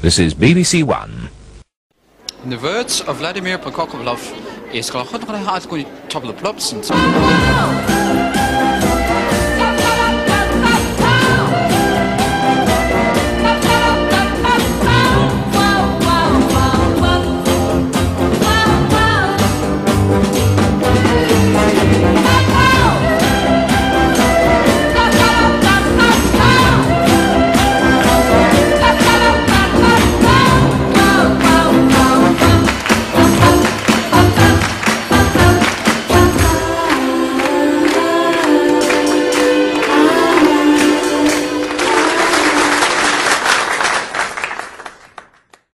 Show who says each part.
Speaker 1: This is BBC One.
Speaker 2: In the words of Vladimir Prokopov, is top of the plops and